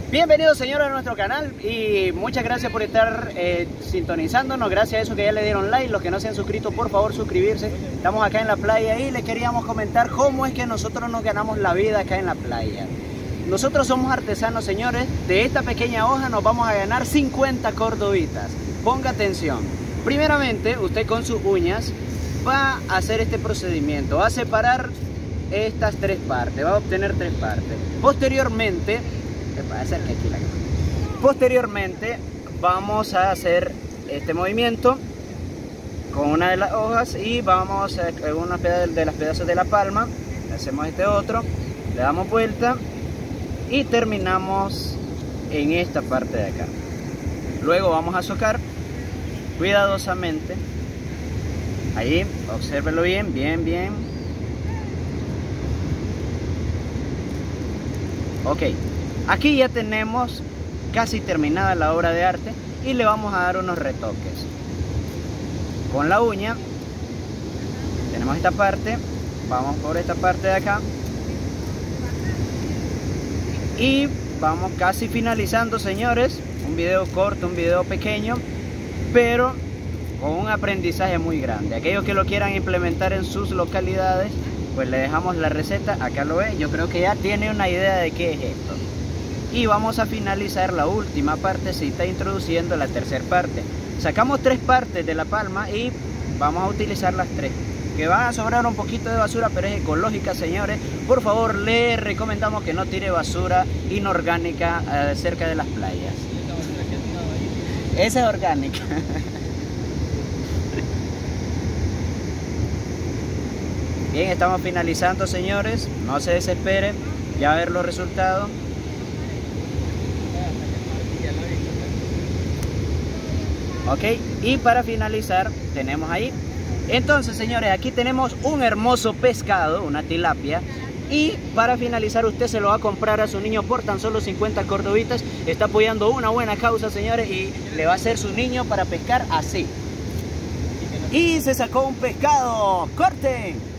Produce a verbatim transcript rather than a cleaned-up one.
Bienvenidos señores a nuestro canal y muchas gracias por estar eh, sintonizándonos, gracias a eso que ya le dieron like, los que no se han suscrito por favor suscribirse. Estamos acá en la playa y les queríamos comentar cómo es que nosotros nos ganamos la vida acá en la playa. Nosotros somos artesanos señores, de esta pequeña hoja nos vamos a ganar cincuenta cordobitas. Ponga atención, primeramente usted con sus uñas va a hacer este procedimiento, va a separar estas tres partes, va a obtener tres partes. Posteriormente Posteriormente vamos a hacer este movimiento con una de las hojas y vamos a una de las pedazos de la palma, hacemos este otro, le damos vuelta y terminamos en esta parte de acá. Luego vamos a socar cuidadosamente, ahí, obsérvenlo bien, bien, bien. Ok. Aquí ya tenemos casi terminada la obra de arte y le vamos a dar unos retoques. Con la uña tenemos esta parte, vamos por esta parte de acá y vamos casi finalizando señores. Un video corto, un video pequeño, pero con un aprendizaje muy grande. Aquellos que lo quieran implementar en sus localidades, pues le dejamos la receta, acá lo ve. Yo creo que ya tiene una idea de qué es esto. Y vamos a finalizar la última partecita introduciendo la tercera parte. Sacamos tres partes de la palma y vamos a utilizar las tres, que van a sobrar un poquito de basura, pero es ecológica señores. Por favor, le recomendamos que no tire basura inorgánica eh, cerca de las playas. Esa es orgánica. Bien, estamos finalizando señores, no se desesperen, ya a ver los resultados. Ok, y para finalizar tenemos ahí, entonces señores, aquí tenemos un hermoso pescado, una tilapia. Y para finalizar usted se lo va a comprar a su niño por tan solo cincuenta cordobitas. Está apoyando una buena causa señores, y le va a hacer su niño para pescar así. Y se sacó un pescado, corten.